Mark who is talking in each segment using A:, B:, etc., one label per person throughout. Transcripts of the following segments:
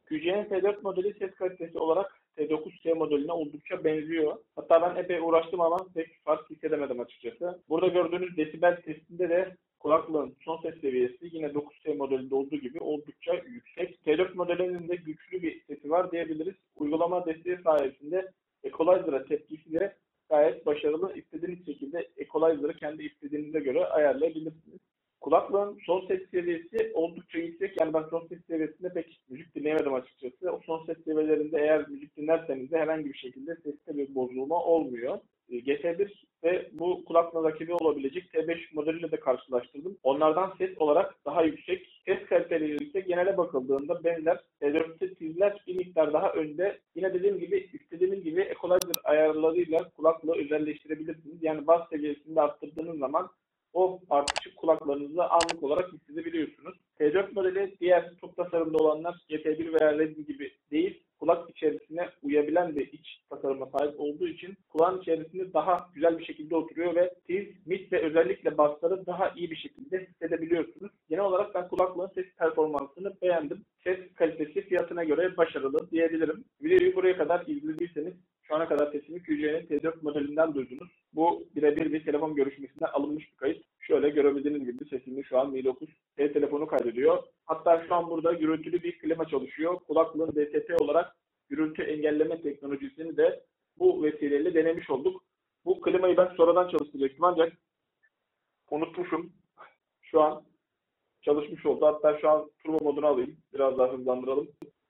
A: QC'nin T4 modeli ses kalitesi olarak T9S modeline oldukça benziyor. Hatta ben epey uğraştım ama pek fark hissedemedim açıkçası. Burada gördüğünüz desibel testinde de kulaklığın son ses seviyesi yine 9S modelinde olduğu gibi oldukça yüksek. T4 modelinin de güçlü bir sesi var diyebiliriz. Uygulama desteği sayesinde Equalizer'a tepkisi de gayet başarılı. İstediğiniz şekilde Equalizer'ı kendi istediğinize göre ayarlayabilirsiniz. Kulaklığın son ses seviyesi oldukça yüksek. Yani ben son ses seviyesinde pek müzik dinleyemedim açıkçası. O son ses seviyelerinde eğer müzik dinlerseniz de herhangi bir şekilde seste bir bozulma olmuyor. GT1 ve bu kulaklığın rakibi olabilecek T5 modeliyle de karşılaştırdım. Onlardan ses olarak daha yüksek. Ses kaliteleri yüksek. Genele bakıldığında benzer. T4'te sizler bir miktar daha önde. Yine dediğim gibi istediğiniz gibi equalizer ayarlarıyla kulaklığı özelleştirebilirsiniz. Yani bas seviyesini de arttırdığınız zaman o artışı kulaklarınızda anlık olarak hissedebiliyorsunuz. T4 modeli diğer çok tasarımda olanlar GT1 veya Redmi gibi değil, kulak içerisine uyabilen bir iç tasarıma sahip olduğu için kulağın içerisinde daha güzel bir şekilde oturuyor ve tiz, mid ve özellikle bassları daha iyi bir şekilde hissedebiliyorsunuz. Genel olarak ben kulaklığın ses performansını beğendim. Ses kalitesi fiyatına göre başarılı diyebilirim. Videoyu buraya kadar izlediyseniz şu ana kadar sesimi QC'nin T4 modelinden duydunuz. Bu birebir bir telefon görüşmesinden alınmış bir kayıt. Şöyle görebildiğiniz gibi sesimi şu an Mi 9T telefonu kaydediyor. Hatta şu an burada gürültülü bir klima çalışıyor. Kulaklığın DTP olarak gürültü engelleme teknolojisini de bu vesileyle denemiş olduk. Bu klimayı ben sonradan çalıştıracaktım ancak unutmuşum. Şu an çalışmış oldu. Hatta şu an turbo modunu alayım. Biraz daha hızlandıralım.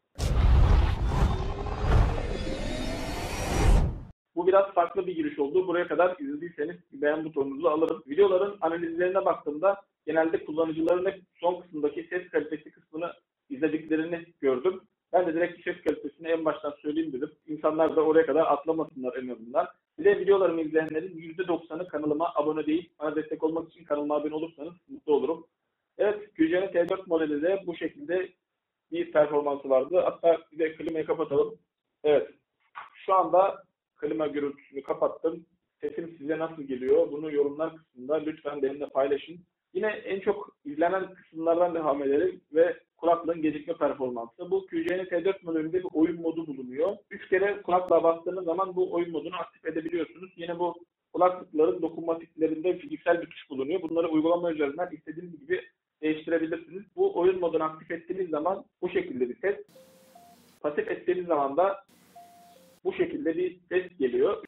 A: Bu biraz farklı bir giriş oldu. Buraya kadar izlediyseniz beğen butonunuzu alırım. Videoların analizlerine baktığımda genelde kullanıcıların hep son kısımdaki ses kalitesi kısmını izlediklerini gördüm. Ben de direkt ses kalitesini en baştan söyleyeyim dedim. İnsanlar da oraya kadar atlamasınlar en azından. Bir de videolarımı izleyenlerin %90'ı kanalıma abone değil. Bana destek olmak için kanalıma abone olursanız mutlu olurum. Evet, QC'nin T4 modeli de bu şekilde bir performansı vardı. Hatta bir de klimayı kapatalım. Evet, şu anda klima gürültüsünü kapattım. Sesim size nasıl geliyor? Bunu yorumlar kısmında lütfen benimle paylaşın. Yine en çok izlenen kısımlardan devam edelim ve kulaklığın gecikme performansı. Bu QC'nin T4 modelinde bir oyun modu bulunuyor. 3 kere kulaklığa bastığınız zaman bu oyun modunu aktif edebiliyorsunuz. Yine bu kulaklıkların dokunmatiklerinde fiziksel bir tuş bulunuyor. Bunları uygulama üzerinden istediğiniz gibi değiştirebilirsiniz. Bu oyun modunu aktif ettiğiniz zaman bu şekilde bir ses. Pasif ettiğiniz zaman da bu şekilde bir ses geliyor.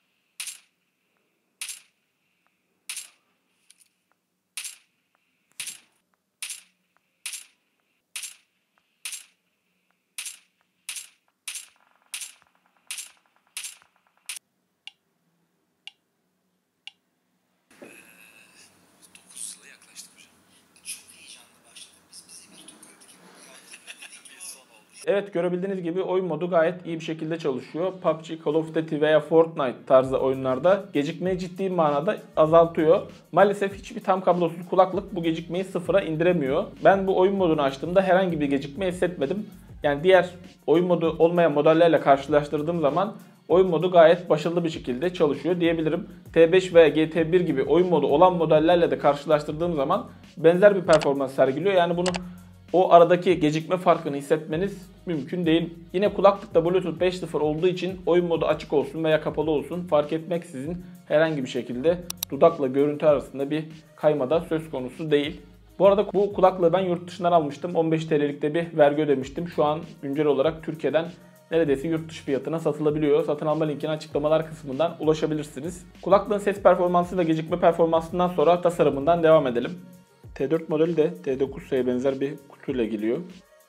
B: Evet, görebildiğiniz gibi oyun modu gayet iyi bir şekilde çalışıyor. PUBG, Call of Duty veya Fortnite tarzı oyunlarda gecikmeyi ciddi manada azaltıyor. Maalesef hiçbir tam kablosuz kulaklık bu gecikmeyi sıfıra indiremiyor. Ben bu oyun modunu açtığımda herhangi bir gecikme hissetmedim. Yani diğer oyun modu olmayan modellerle karşılaştırdığım zaman oyun modu gayet başarılı bir şekilde çalışıyor diyebilirim. T5 veya GT1 gibi oyun modu olan modellerle de karşılaştırdığım zaman benzer bir performans sergiliyor. Yani bunu o aradaki gecikme farkını hissetmeniz mümkün değil. Yine kulaklıkta Bluetooth 5.0 olduğu için oyun modu açık olsun veya kapalı olsun fark etmeksizin herhangi bir şekilde dudakla görüntü arasında bir kaymada söz konusu değil. Bu arada bu kulaklığı ben yurt dışından almıştım. 15 TL'likte bir vergi ödemiştim. Şu an güncel olarak Türkiye'den neredeyse yurt dışı fiyatına satılabiliyor. Satın alma linkine açıklamalar kısmından ulaşabilirsiniz. Kulaklığın ses performansı ve gecikme performansından sonra tasarımından devam edelim. T4 modeli de T9S'ye benzer bir kutuyla geliyor.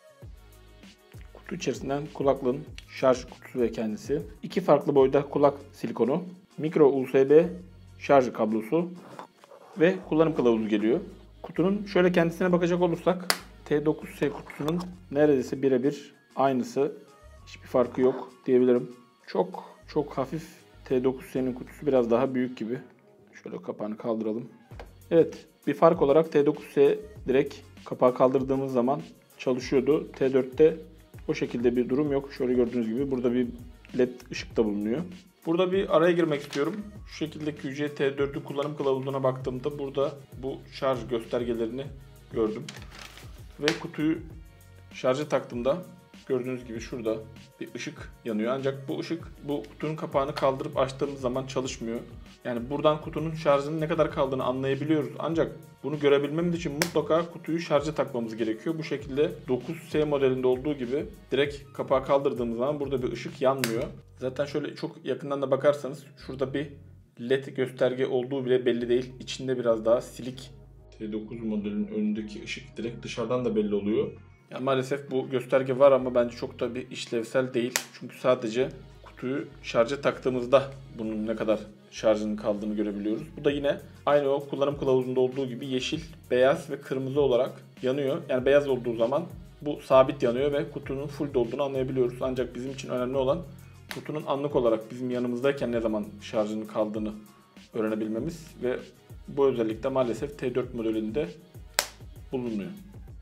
B: Kutu içerisinden kulaklığın şarj kutusu ve kendisi. İki farklı boyda kulak silikonu, micro USB şarj kablosu ve kullanım kılavuzu geliyor. Kutunun şöyle kendisine bakacak olursak T9S kutusunun neredeyse birebir aynısı. Hiçbir farkı yok diyebilirim. Çok hafif. T9S'nin kutusu biraz daha büyük gibi. Şöyle kapağını kaldıralım. Evet, bir fark olarak T9S direkt kapağı kaldırdığımız zaman çalışıyordu. T4'te o şekilde bir durum yok. Şöyle gördüğünüz gibi burada bir LED ışık da bulunuyor. Burada bir araya girmek istiyorum. Şu şekilde QC T4'ü kullanım kılavuzuna baktığımda burada bu şarj göstergelerini gördüm. Ve kutuyu şarja taktığımda Gördüğünüz gibi şurada bir ışık yanıyor. Ancak bu ışık bu kutunun kapağını kaldırıp açtığımız zaman çalışmıyor. Yani buradan kutunun şarjının ne kadar kaldığını anlayabiliyoruz. Ancak bunu görebilmemiz için mutlaka kutuyu şarja takmamız gerekiyor. Bu şekilde 9S modelinde olduğu gibi direkt kapağı kaldırdığımız zaman burada bir ışık yanmıyor. Zaten şöyle çok yakından da bakarsanız şurada bir LED gösterge olduğu bile belli değil. İçinde biraz daha silik. T9 modelinin önündeki ışık direkt dışarıdan da belli oluyor. Yani maalesef bu gösterge var ama bence çok da bir işlevsel değil. Çünkü sadece kutuyu şarja taktığımızda bunun ne kadar şarjının kaldığını görebiliyoruz. Bu da yine aynı o kullanım kılavuzunda olduğu gibi yeşil, beyaz ve kırmızı olarak yanıyor. Yani beyaz olduğu zaman bu sabit yanıyor ve kutunun full dolduğunu anlayabiliyoruz. Ancak bizim için önemli olan kutunun anlık olarak bizim yanımızdayken ne zaman şarjının kaldığını öğrenebilmemiz ve bu özellik de maalesef T4 modelinde bulunmuyor.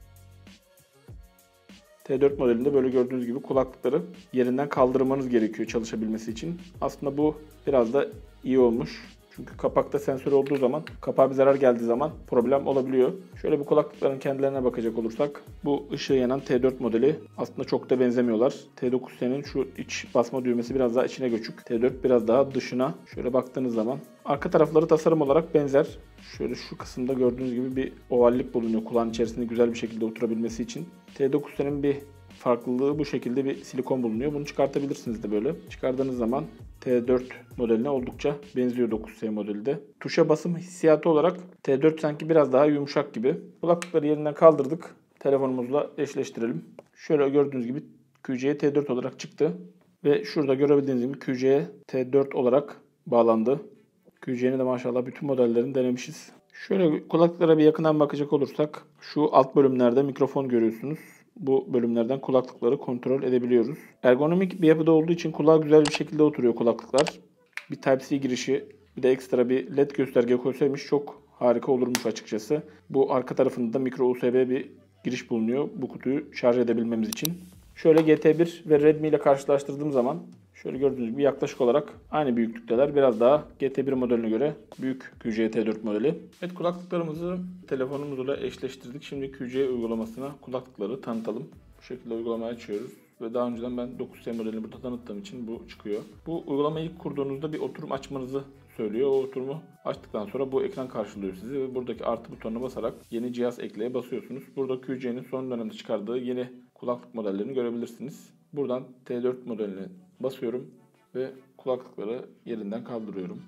B: T4 modelinde böyle gördüğünüz gibi kulaklıkları yerinden kaldırmanız gerekiyor çalışabilmesi için. Aslında bu biraz da iyi olmuş. Çünkü kapakta sensör olduğu zaman, kapağa bir zarar geldiği zaman problem olabiliyor. Şöyle bu kulaklıkların kendilerine bakacak olursak, bu ışığı yanan T4 modeli aslında çok da benzemiyorlar. T9S'nin şu iç basma düğmesi biraz daha içine göçük. T4 biraz daha dışına. Şöyle baktığınız zaman arka tarafları tasarım olarak benzer. Şöyle şu kısımda gördüğünüz gibi bir ovallik bulunuyor kulağın içerisinde güzel bir şekilde oturabilmesi için. T9S'nin bir farklılığı bu şekilde bir silikon bulunuyor. Bunu çıkartabilirsiniz de böyle. Çıkardığınız zaman T4 modeline oldukça benziyor 9S modeli de. Tuşa basım hissiyatı olarak T4 sanki biraz daha yumuşak gibi. Kulaklıkları yerinden kaldırdık. Telefonumuzla eşleştirelim. Şöyle gördüğünüz gibi QC'ye T4 olarak çıktı. Ve şurada görebildiğiniz gibi QC'ye T4 olarak bağlandı. QC'ni de maşallah bütün modellerini denemişiz. Şöyle kulaklıklara bir yakından bakacak olursak şu alt bölümlerde mikrofon görüyorsunuz. Bu bölümlerden kulaklıkları kontrol edebiliyoruz. Ergonomik bir yapıda olduğu için kulağa güzel bir şekilde oturuyor kulaklıklar. Bir Type-C girişi, bir de ekstra bir LED gösterge koysaymış çok harika olurmuş açıkçası. Bu arka tarafında da micro USB bir giriş bulunuyor bu kutuyu şarj edebilmemiz için. Şöyle GT1 ve Redmi ile karşılaştırdığım zaman şöyle gördüğünüz gibi yaklaşık olarak aynı büyüklükteler. Biraz daha GT1 modeline göre büyük QC T4 modeli. Evet, kulaklıklarımızı telefonumuzla eşleştirdik. Şimdi QC uygulamasına kulaklıkları tanıtalım. Bu şekilde uygulamayı açıyoruz. Ve daha önceden ben 9S modelini burada tanıttığım için bu çıkıyor. Bu uygulamayı ilk kurduğunuzda bir oturum açmanızı söylüyor. O oturumu açtıktan sonra bu ekran karşılıyor sizi ve buradaki artı butonuna basarak yeni cihaz ekleye basıyorsunuz. Burada QC'nin son dönemde çıkardığı yeni kulaklık modellerini görebilirsiniz. Buradan T4 modeline basıyorum ve kulaklıkları yerinden kaldırıyorum.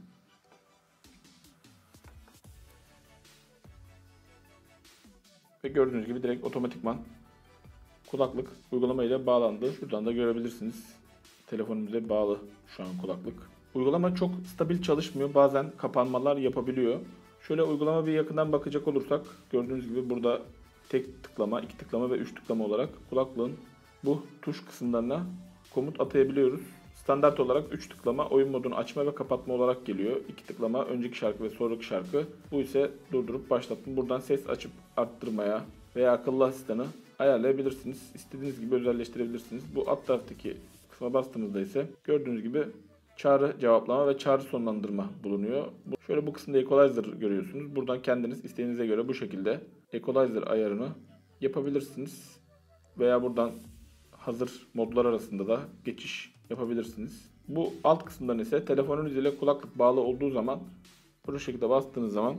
B: Ve gördüğünüz gibi direkt otomatikman kulaklık uygulamayla bağlandı. Şuradan da görebilirsiniz. Telefonumuza bağlı şu an kulaklık. Uygulama çok stabil çalışmıyor. Bazen kapanmalar yapabiliyor. Şöyle uygulama bir yakından bakacak olursak gördüğünüz gibi burada tek tıklama, iki tıklama ve üç tıklama olarak kulaklığın bu tuş kısımlarına komut atayabiliyoruz. Standart olarak 3 tıklama oyun modunu açma ve kapatma olarak geliyor. 2 tıklama önceki şarkı ve sonraki şarkı. Bu ise durdurup başlatma. Buradan ses açıp arttırmaya veya akıllı asistanı ayarlayabilirsiniz. İstediğiniz gibi özelleştirebilirsiniz. Bu alt taraftaki kısma bastığımızda ise gördüğünüz gibi çağrı cevaplama ve çağrı sonlandırma bulunuyor. Şöyle bu kısımda equalizer görüyorsunuz. Buradan kendiniz isteğinize göre bu şekilde equalizer ayarını yapabilirsiniz. Veya buradan hazır modlar arasında da geçiş yapabilirsiniz. Bu alt kısımdan ise telefonunuz ile kulaklık bağlı olduğu zaman bu şekilde bastığınız zaman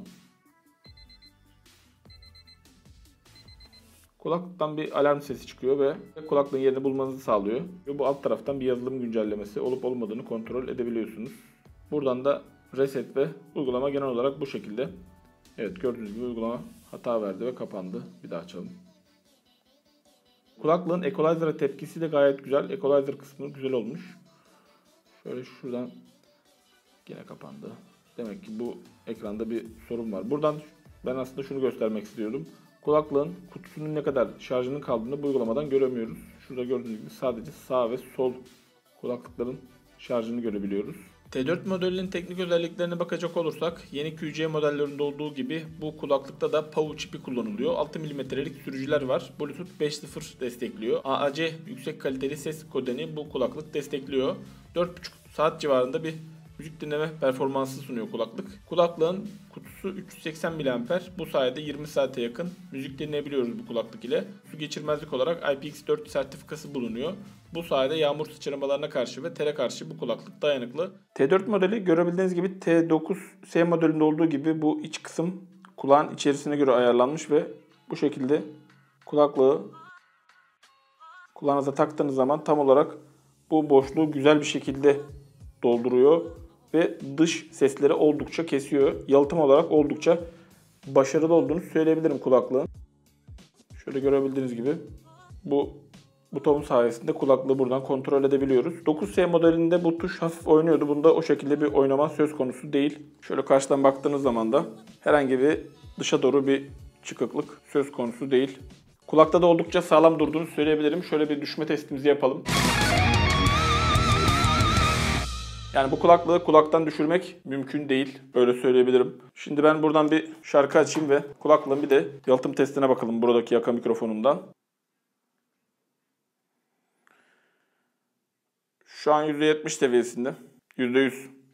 B: kulaklıktan bir alarm sesi çıkıyor ve kulaklığın yerini bulmanızı sağlıyor. Ve bu alt taraftan bir yazılım güncellemesi olup olmadığını kontrol edebiliyorsunuz. Buradan da reset ve uygulama genel olarak bu şekilde. Evet, gördüğünüz gibi uygulama hata verdi ve kapandı. Bir daha açalım. Kulaklığın equalizer'a tepkisi de gayet güzel. Equalizer kısmı güzel olmuş. Şöyle şuradan yine kapandı. Demek ki bu ekranda bir sorun var. Buradan ben aslında şunu göstermek istiyordum. Kulaklığın kutusunun ne kadar şarjının kaldığını bu uygulamadan göremiyoruz. Şurada gördüğünüz gibi sadece sağ ve sol kulaklıkların şarjını görebiliyoruz. T4 modelinin teknik özelliklerine bakacak olursak yeni QC modellerinde olduğu gibi bu kulaklıkta da PAU çipi kullanılıyor. 6 mm'lik sürücüler var. Bluetooth 5.0 destekliyor. AAC yüksek kaliteli ses kodeni bu kulaklık destekliyor. 4,5 saat civarında bir müzik dinleme performansı sunuyor kulaklık. Kulaklığın kutusu kutusu 380 mAh. Bu sayede 20 saate yakın müzik dinleyebiliyoruz bu kulaklık ile. Su geçirmezlik olarak IPX4 sertifikası bulunuyor. Bu sayede yağmur sıçramalarına karşı ve tere karşı bu kulaklık dayanıklı. T4 modeli görebildiğiniz gibi T9S modelinde olduğu gibi bu iç kısım kulağın içerisine göre ayarlanmış ve bu şekilde kulaklığı kulağınıza taktığınız zaman tam olarak bu boşluğu güzel bir şekilde dolduruyor ve dış sesleri oldukça kesiyor. Yalıtım olarak oldukça başarılı olduğunu söyleyebilirim kulaklığın. Şöyle görebildiğiniz gibi bu buton sayesinde kulaklığı buradan kontrol edebiliyoruz. 9S modelinde bu tuş hafif oynuyordu. Bunda o şekilde bir oynama söz konusu değil. Şöyle karşıdan baktığınız zaman da herhangi bir dışa doğru bir çıkıklık söz konusu değil. Kulakta da oldukça sağlam durduğunu söyleyebilirim. Şöyle bir düşme testimizi yapalım. Yani bu kulaklığı kulaktan düşürmek mümkün değil. Öyle söyleyebilirim. Şimdi ben buradan bir şarkı açayım ve kulaklığın bir de yalıtım testine bakalım buradaki yaka mikrofonumdan. Şu an %70 seviyesinde. %100.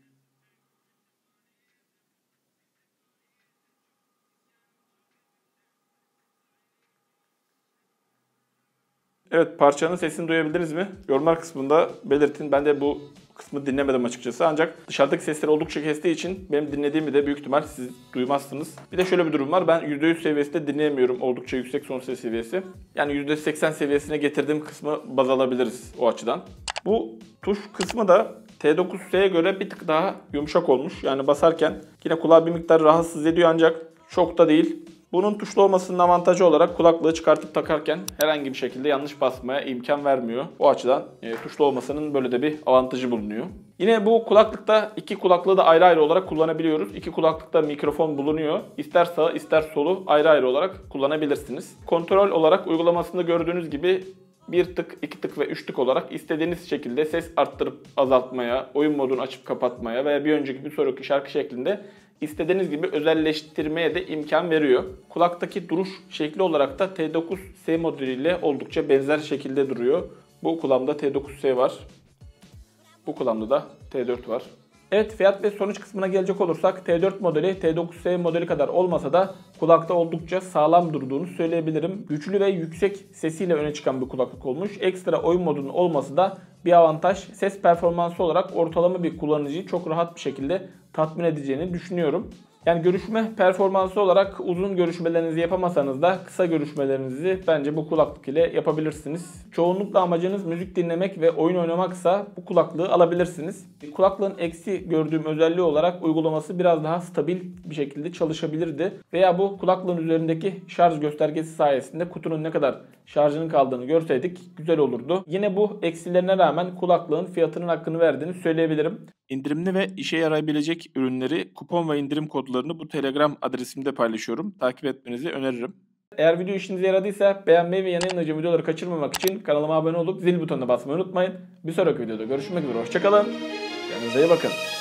B: Evet, parçanın sesini duyabildiniz mi? Yorumlar kısmında belirtin. Ben de bu kısmı dinlemedim açıkçası. Ancak dışarıdaki sesleri oldukça kestiği için benim dinlediğimi de büyük ihtimal siz duymazsınız. Bir de şöyle bir durum var. Ben %100 seviyesinde dinleyemiyorum. Oldukça yüksek son ses seviyesi. Yani %80 seviyesine getirdiğim kısmı baz alabiliriz o açıdan. Bu tuş kısmı da T9S'ye göre bir tık daha yumuşak olmuş. Yani basarken yine kulağı bir miktar rahatsız ediyor ancak çok da değil. Bunun tuşlu olmasının avantajı olarak kulaklığı çıkartıp takarken herhangi bir şekilde yanlış basmaya imkan vermiyor. O açıdan tuşlu olmasının böyle de bir avantajı bulunuyor. Yine bu kulaklıkta iki kulaklığı da ayrı ayrı olarak kullanabiliyoruz. İki kulaklıkta mikrofon bulunuyor. İster sağı ister solu ayrı ayrı olarak kullanabilirsiniz. Kontrol olarak uygulamasında gördüğünüz gibi 1 tık, 2 tık ve 3 tık olarak istediğiniz şekilde ses arttırıp azaltmaya, oyun modunu açıp kapatmaya veya bir önceki bir sonraki şarkı şeklinde istediğiniz gibi özelleştirmeye de imkan veriyor. Kulaktaki duruş şekli olarak da T9S modeliyle oldukça benzer şekilde duruyor. Bu kulağımda T9S var. Bu kulağımda da T4 var. Evet, fiyat ve sonuç kısmına gelecek olursak T4 modeli T9S modeli kadar olmasa da kulakta oldukça sağlam durduğunu söyleyebilirim. Güçlü ve yüksek sesiyle öne çıkan bir kulaklık olmuş. Ekstra oyun modunun olması da bir avantaj. Ses performansı olarak ortalama bir kullanıcıyı çok rahat bir şekilde tatmin edeceğini düşünüyorum. Yani görüşme performansı olarak uzun görüşmelerinizi yapamasanız da kısa görüşmelerinizi bence bu kulaklık ile yapabilirsiniz. Çoğunlukla amacınız müzik dinlemek ve oyun oynamaksa bu kulaklığı alabilirsiniz. Kulaklığın eksi gördüğüm özelliği olarak uygulaması biraz daha stabil bir şekilde çalışabilirdi. Veya bu kulaklığın üzerindeki şarj göstergesi sayesinde kutunun ne kadar şarjının kaldığını görseydik güzel olurdu. Yine bu eksilerine rağmen kulaklığın fiyatının hakkını verdiğini söyleyebilirim. İndirimli ve işe yarayabilecek ürünleri, kupon ve indirim kodlarını bu Telegram adresimde paylaşıyorum. Takip etmenizi öneririm. Eğer video işinize yaradıysa beğenmeyi ve yayınlayacağım videoları kaçırmamak için kanalıma abone olup zil butonuna basmayı unutmayın. Bir sonraki videoda görüşmek üzere. Hoşçakalın. Kendinize iyi bakın.